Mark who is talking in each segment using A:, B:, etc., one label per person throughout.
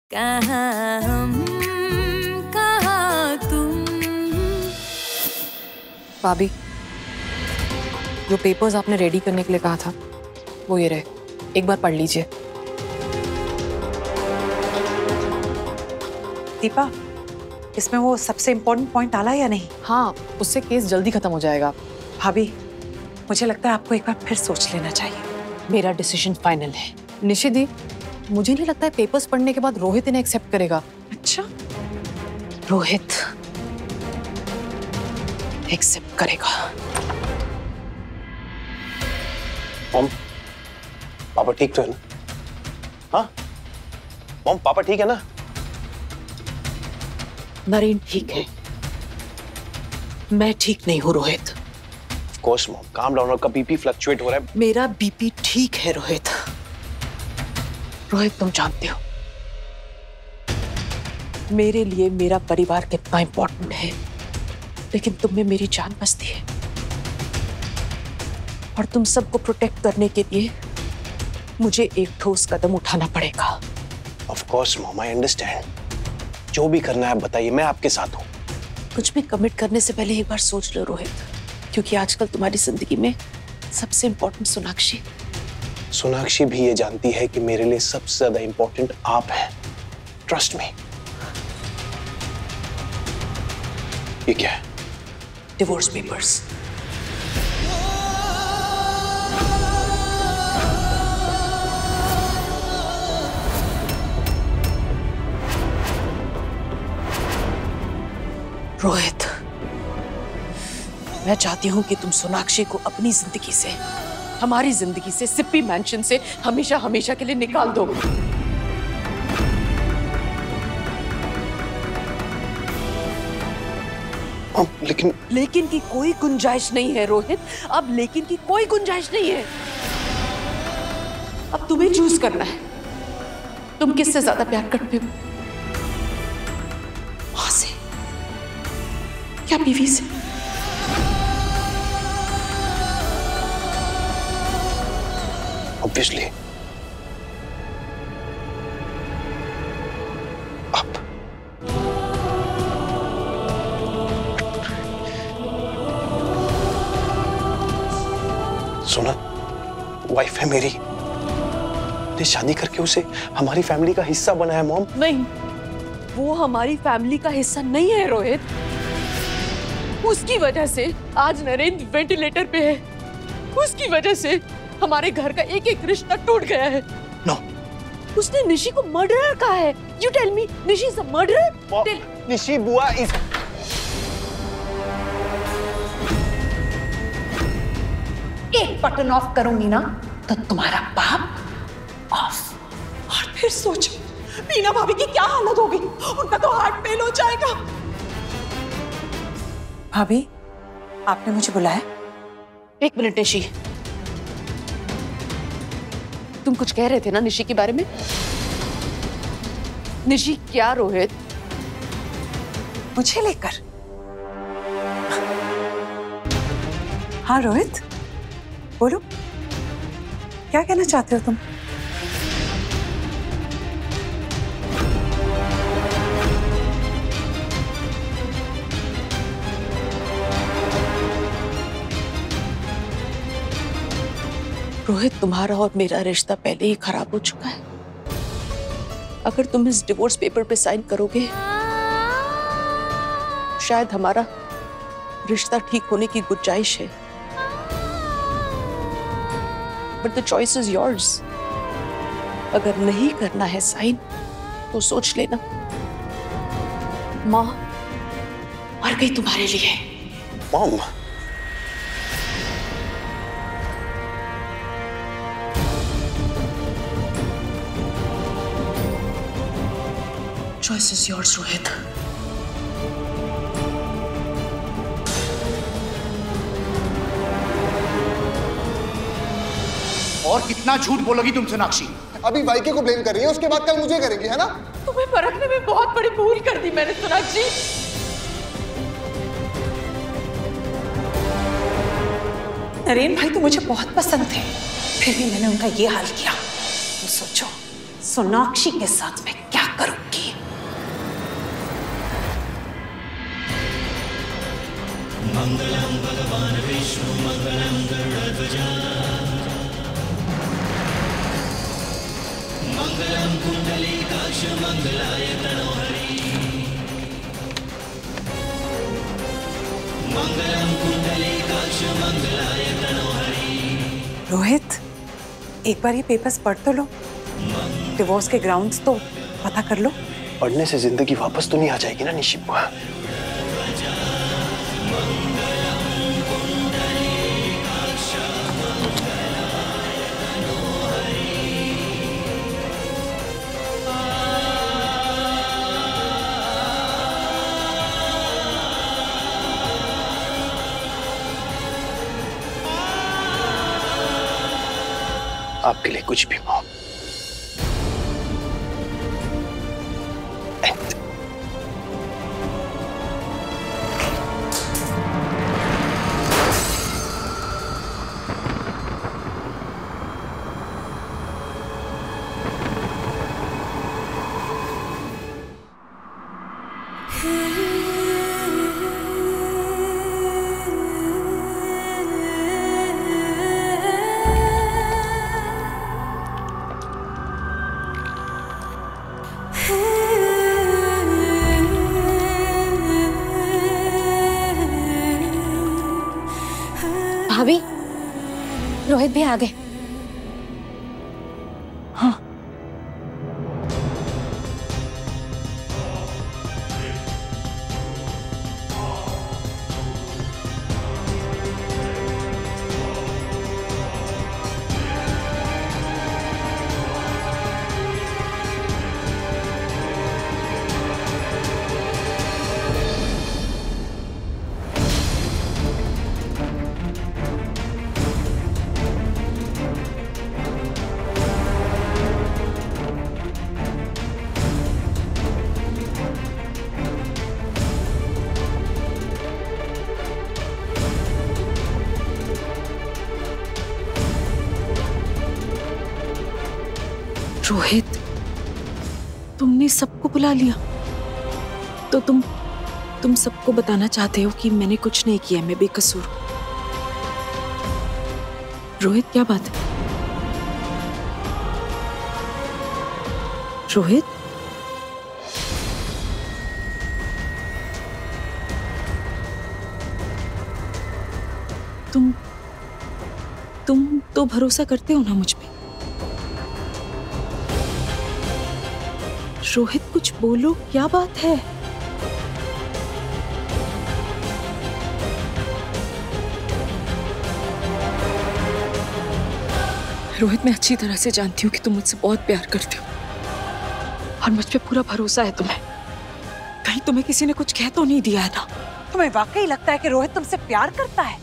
A: कहाँ हम कहाँ तुम।
B: भाभी, जो पेपर्स आपने रेडी करने के लिए कहा था वो ये रहे, एक बार पढ़ लीजिए।
C: दीपा, इसमें वो सबसे इम्पोर्टेंट पॉइंट डाला या नहीं?
B: हाँ, उससे केस जल्दी खत्म हो जाएगा।
C: भाभी, मुझे लगता है आपको एक बार फिर सोच लेना चाहिए।
B: मेरा डिसीजन फाइनल है। निशि दी, मुझे नहीं लगता है पेपर्स पढ़ने के बाद रोहित इन्हें एक्सेप्ट करेगा।
C: अच्छा,
B: रोहित एक्सेप्ट करेगा।
D: मॉम, पापा ठीक तो है ना? हाँ मॉम, पापा ठीक है ना?
B: नरेन ठीक है, मैं ठीक नहीं हूँ Rohit.
D: Of course mom, calm down, आपका बीपी फ्लक्चुएट हो रहा है।
B: मेरा बीपी ठीक है रोहित। रोहित, तुम जानते हो मेरे लिए मेरा परिवार कितना इंपॉर्टेंट है, लेकिन तुम में मेरी जान बसती है और तुम सबको प्रोटेक्ट करने के लिए मुझे एक ठोस कदम उठाना पड़ेगा।
D: Of course mom, I understand. जो भी करना है बताइए, मैं आपके साथ हूँ।
B: कुछ भी कमिट करने से पहले एक बार सोच लो रोहित, क्योंकि आजकल तुम्हारी जिंदगी में सबसे इंपॉर्टेंट सोनाक्षी।
D: सोनाक्षी भी ये जानती है कि मेरे लिए सबसे ज्यादा इंपॉर्टेंट आप हैं। Trust me. ये क्या है?
B: Divorce papers. रोहित, मैं चाहती हूं कि तुम सोनाक्षी को अपनी जिंदगी से, हमारी जिंदगी से, सिप्पी मैंशन से हमेशा हमेशा के लिए निकाल दो। लेकिन की कोई गुंजाइश नहीं है रोहित, अब लेकिन की कोई गुंजाइश नहीं है। अब तुम्हें चूज करना है, तुम किससे ज्यादा प्यार करते हो, मां से या बीवी से?
D: ऑब्वियसली आप। सोना वाइफ है मेरी, ने शादी करके उसे हमारी फैमिली का हिस्सा बनाया मॉम।
B: नहीं, वो हमारी फैमिली का हिस्सा नहीं है रोहित। उसकी वजह से आज नरेंद्र वेंटिलेटर पे है, उसकी वजह से हमारे घर का एक एक रिश्ता टूट गया है।
D: नो,
B: उसने निशि को मर्डरर कहा है। You tell me, Nishi is a murderer?
D: Nishi बुआ इज।
C: एक बटन ऑफ करूंगी ना तो तुम्हारा पाप ऑफ। और फिर सोचो मीना भाभी की क्या हालत होगी, उनका तो हार्ट फेल हो जाएगा। भाभी, आपने मुझे बुलाया?
B: एक मिनट निशि, तुम कुछ कह रहे थे ना निशि के बारे में? निशि क्या रोहित?
C: मुझे लेकर? हाँ रोहित, बोलो, क्या कहना चाहते हो तुम?
B: रोहित, तुम्हारा और मेरा रिश्ता पहले ही खराब हो चुका है। अगर तुम इस डिवोर्स पेपर पे साइन करोगे, शायद हमारा रिश्ता ठीक होने की गुंजाइश है। But the choice is yours. अगर नहीं करना है साइन तो सोच लेना, माँ मर गई तुम्हारे लिए।
D: Mom,
B: choice is yours, Rohit.
E: और कितना झूठ बोलोगी तुम सोनाक्षी?
F: अभी वाईके को ब्लेम कर रही है, उसके बाद कल मुझे करेगी, है ना?
B: तुम्हें परखने में बहुत बड़ी भूल कर दी मैंने सोनाक्षी।
C: नरेन भाई तो मुझे बहुत पसंद थे, फिर भी मैंने उनका ये हाल किया। तो सोचो सोनाक्षी के साथ मैं क्या करूंगी।
A: मंगलम भगवान विष्णु मंगलम गरुड़ध्वज मंगलम कुंडलीकाक्ष मंगलाय तनोहरि मंगलम कुंडलीकाक्ष मंगलाय तनोहरि।
C: रोहित, एक बार ये पेपर्स पढ़ तो लो, डिवोर्स के ग्राउंड्स तो पता कर लो।
D: पढ़ने से जिंदगी वापस तो नहीं आ जाएगी ना निशी बुआ। आपके लिए कुछ भी मॉम।
G: भाभी, रोहित भी आ गए।
C: हाँ,
B: रोहित, तुमने सबको बुला लिया तो तुम सबको बताना चाहते हो कि मैंने कुछ नहीं किया, मैं बेकसूर हूं। रोहित, क्या बात है? रोहित, तुम तो भरोसा करते हो ना मुझ पे? रोहित, कुछ बोलो, क्या बात है? रोहित, मैं अच्छी तरह से जानती हूँ कि तुम मुझसे बहुत प्यार करते हो और मुझ पे पूरा भरोसा है तुम्हें। कहीं तुम्हें किसी ने कुछ कह तो नहीं दिया है ना?
C: तुम्हें वाकई लगता है कि रोहित तुमसे प्यार करता है?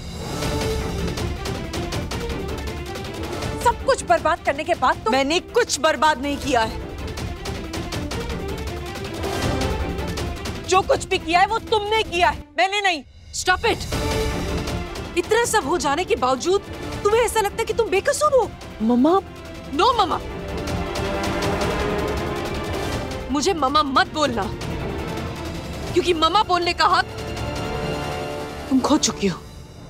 C: सब कुछ बर्बाद करने के बाद तुम...
B: मैंने कुछ बर्बाद नहीं किया है। जो कुछ भी किया है वो तुमने किया है, मैंने नहीं। Stop it. इतना सब हो जाने के बावजूद तुम्हें ऐसा लगता है कि तुम बेकसूर हो? मम्मा, नो मम्मा, मुझे मम्मा मत बोलना, क्योंकि मम्मा बोलने का हक तुम खो चुकी हो।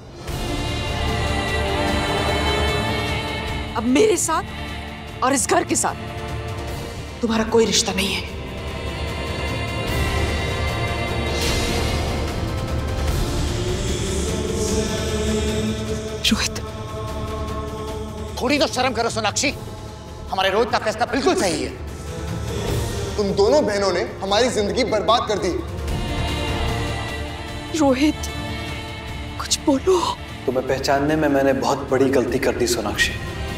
B: अब मेरे साथ और इस घर के साथ तुम्हारा कोई रिश्ता नहीं है। रोहित,
E: थोड़ी तो शर्म करो सोनाक्षी, हमारे रोहित का फैसला बिल्कुल सही है।
F: तुम दोनों बहनों ने हमारी जिंदगी बर्बाद कर दी।
B: रोहित, कुछ बोलो।
H: तुम्हें पहचानने में मैंने बहुत बड़ी गलती कर दी सोनाक्षी।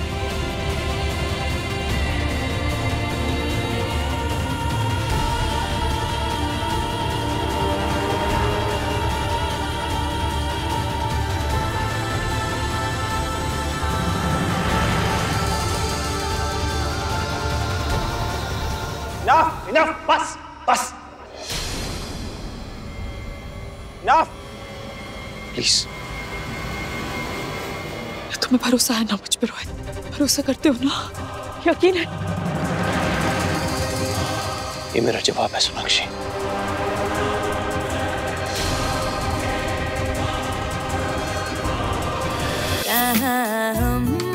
D: Enough, बस, बस। Enough, please.
B: तुम्हें भरोसा है ना मुझ पे रोहित? भरोसा करते हो ना? यकीन है?
D: ये मेरा जवाब है सोनाक्षी।
I: कहाँ हम